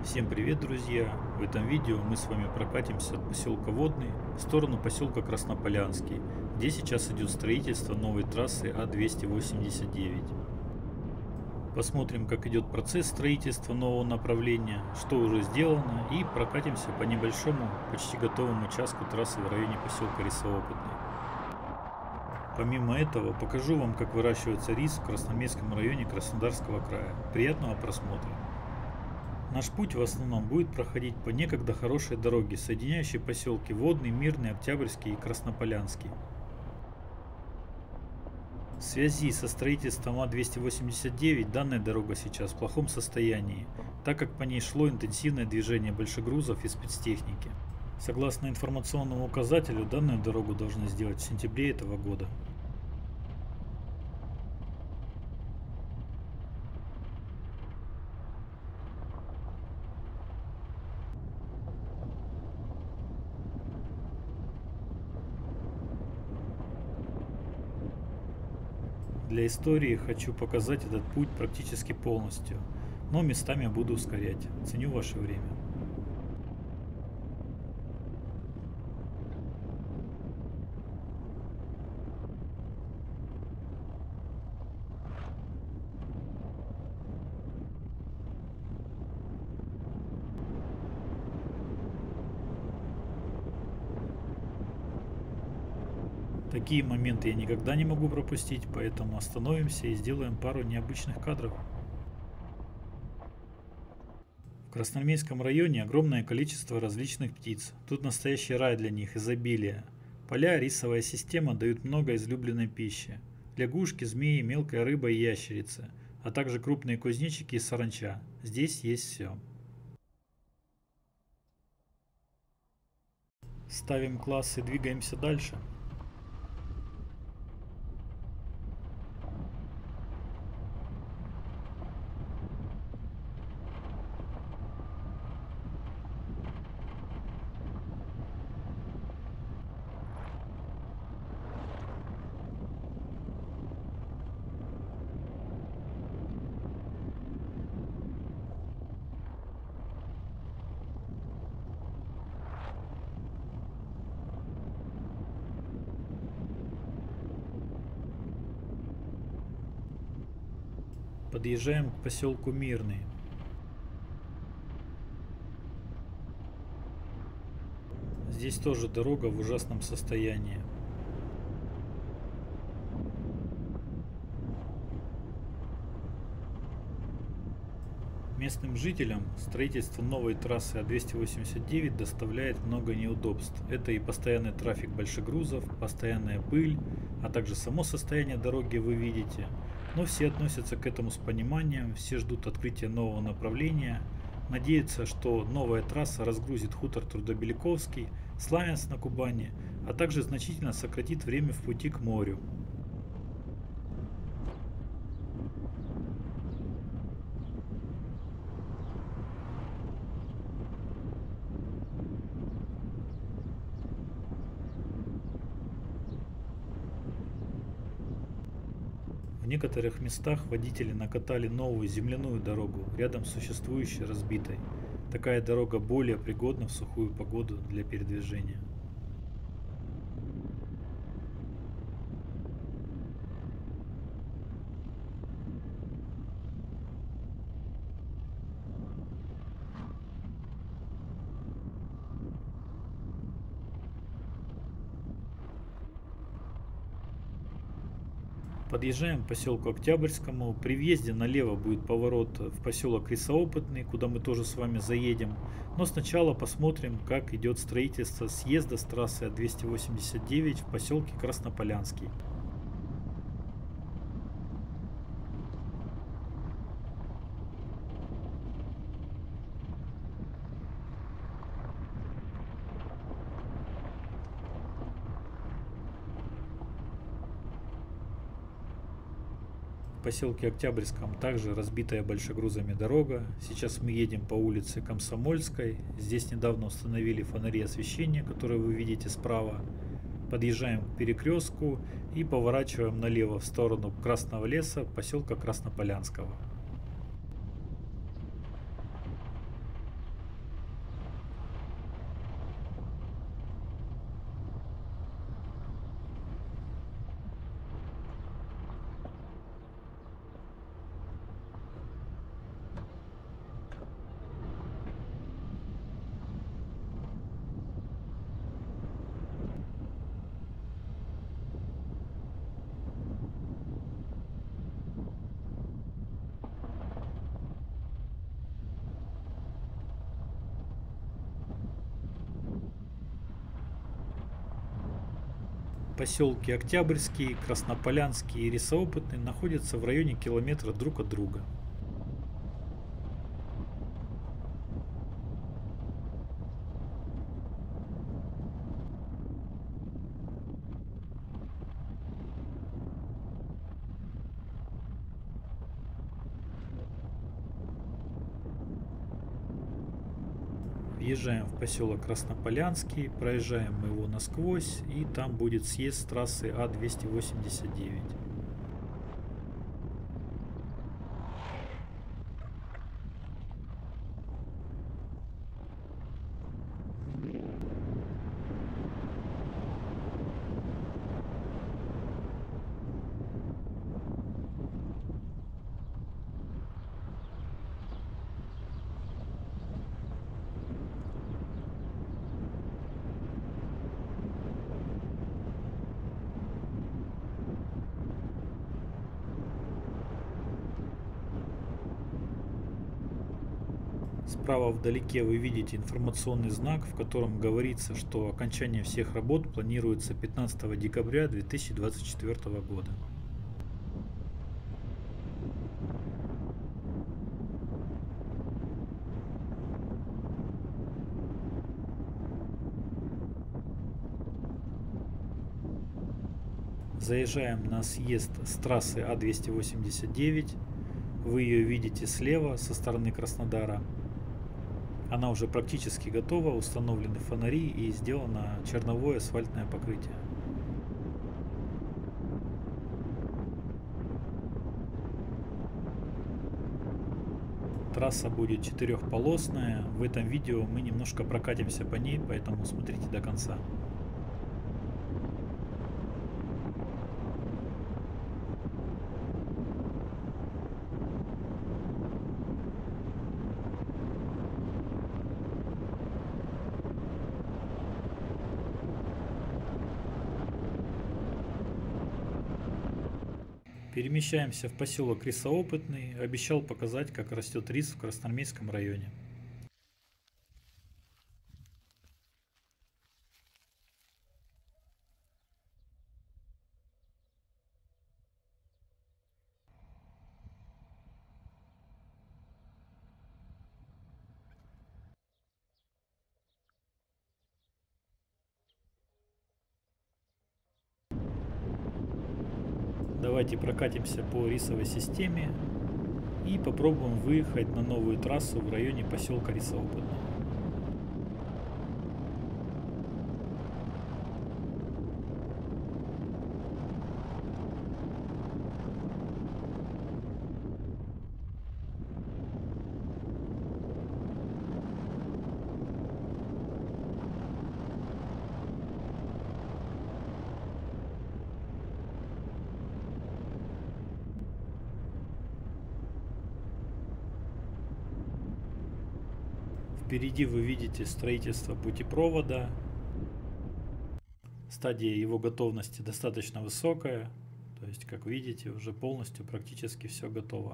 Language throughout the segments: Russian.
Всем привет, друзья! В этом видео мы с вами прокатимся от поселка Водный в сторону поселка Краснополянский, где сейчас идет строительство новой трассы А-289. Посмотрим, как идет процесс строительства нового направления, что уже сделано, и прокатимся по небольшому, почти готовому участку трассы в районе поселка Лесоопытный. Помимо этого, покажу вам, как выращивается рис в Красноармейском районе Краснодарского края. Приятного просмотра! Наш путь в основном будет проходить по некогда хорошей дороге, соединяющей поселки Водный, Мирный, Октябрьский и Краснополянский. В связи со строительством А-289 данная дорога сейчас в плохом состоянии, так как по ней шло интенсивное движение большегрузов и спецтехники. Согласно информационному указателю, данную дорогу должны сделать в сентябре этого года. Для истории хочу показать этот путь практически полностью, но местами буду ускорять. Ценю ваше время. Такие моменты я никогда не могу пропустить, поэтому остановимся и сделаем пару необычных кадров. В Красноармейском районе огромное количество различных птиц. Тут настоящий рай для них, изобилие. Поля, рисовая система дают много излюбленной пищи. Лягушки, змеи, мелкая рыба и ящерицы, а также крупные кузнечики и саранча. Здесь есть все. Ставим класс и двигаемся дальше. Подъезжаем к поселку Мирный. Здесь тоже дорога в ужасном состоянии. Местным жителям строительство новой трассы А-289 доставляет много неудобств. Это и постоянный трафик большегрузов, постоянная пыль, а также само состояние дороги вы видите. Но все относятся к этому с пониманием, все ждут открытия нового направления, надеются, что новая трасса разгрузит хутор Трудобеликовский, Славянск на Кубани, а также значительно сократит время в пути к морю. В некоторых местах водители накатали новую земляную дорогу рядом с существующей разбитой. Такая дорога более пригодна в сухую погоду для передвижения. Подъезжаем к поселку Октябрьскому. При въезде налево будет поворот в поселок Лесоопытный, куда мы тоже с вами заедем. Но сначала посмотрим, как идет строительство съезда с трассы А-289 в поселке Краснополянский. В поселке Октябрьском также разбитая большегрузами дорога. Сейчас мы едем по улице Комсомольской. Здесь недавно установили фонари освещения, которые вы видите справа. Подъезжаем к перекрестку и поворачиваем налево в сторону Красного леса, поселка Краснополянского. Поселки Октябрьский, Краснополянский и Лесоопытный находятся в районе километра друг от друга. Въезжаем в поселок Краснополянский, проезжаем мы его насквозь, и там будет съезд с трассы А-289. Справа вдалеке вы видите информационный знак, в котором говорится, что окончание всех работ планируется 15 декабря 2024 года. Заезжаем на съезд с трассы А-289. Вы ее видите слева со стороны Краснодара. Она уже практически готова, установлены фонари и сделано черновое асфальтное покрытие. Трасса будет четырехполосная. В этом видео мы немножко прокатимся по ней, поэтому смотрите до конца. Перемещаемся в поселок Лесоопытный. Обещал показать, как растет рис в Красноармейском районе. Давайте прокатимся по рисовой системе и попробуем выехать на новую трассу в районе поселка Лесоопытного. Впереди вы видите строительство путепровода. Стадия его готовности достаточно высокая. То есть, как видите, уже полностью практически все готово.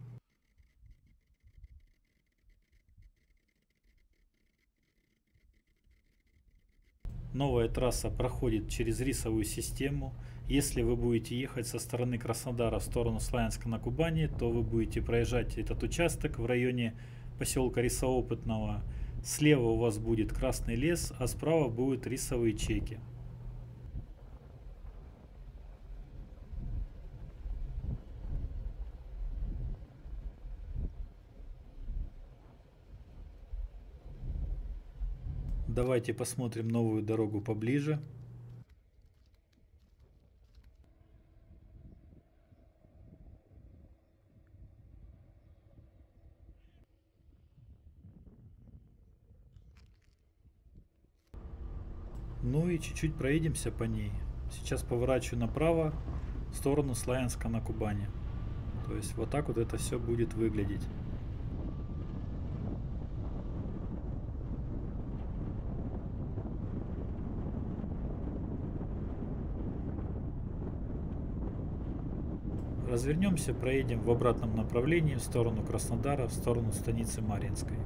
Новая трасса проходит через рисовую систему. Если вы будете ехать со стороны Краснодара в сторону Славянска на Кубани, то вы будете проезжать этот участок в районе поселка Лесоопытного. Слева у вас будет Красный лес, а справа будут рисовые чеки. Давайте посмотрим новую дорогу поближе. Ну и чуть-чуть проедемся по ней. Сейчас поворачиваю направо в сторону Славянска на Кубани. То есть вот так вот это все будет выглядеть. Развернемся, проедем в обратном направлении в сторону Краснодара, в сторону станицы Марьинской.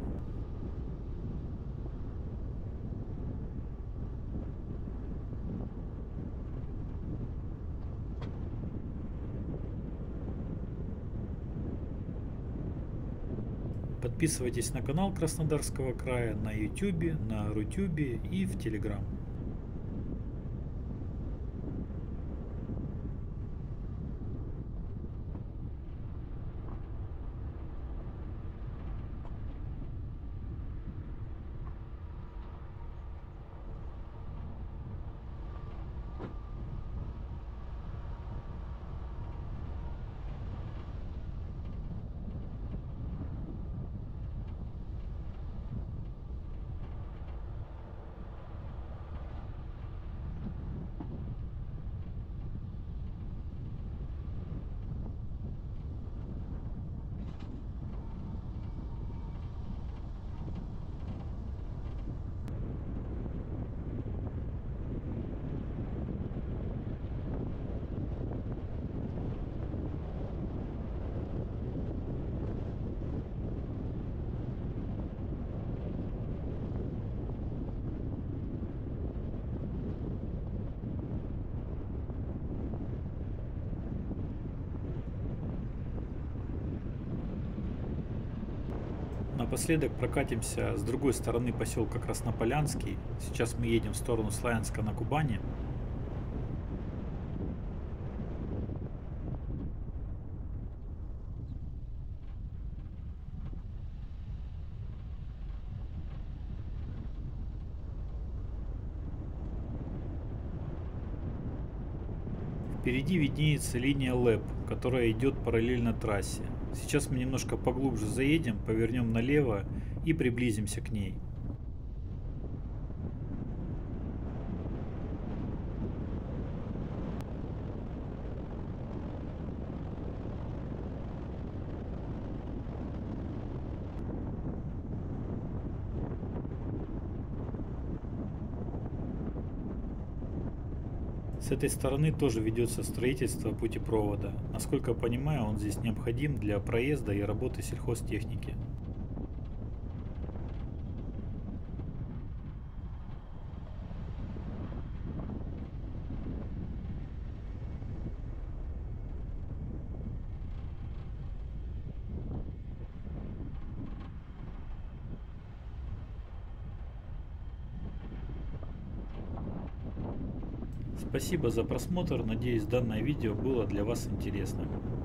Подписывайтесь на канал Краснодарского края на YouTube, на Рутюбе и в Telegram. Напоследок прокатимся с другой стороны поселка Краснополянский. Сейчас мы едем в сторону Славянска на Кубани. Впереди виднеется линия ЛЭП, которая идет параллельно трассе. Сейчас мы немножко поглубже заедем, повернем налево и приблизимся к ней. С этой стороны тоже ведется строительство путепровода. Насколько я понимаю, он здесь необходим для проезда и работы сельхозтехники. Спасибо за просмотр, надеюсь, данное видео было для вас интересным.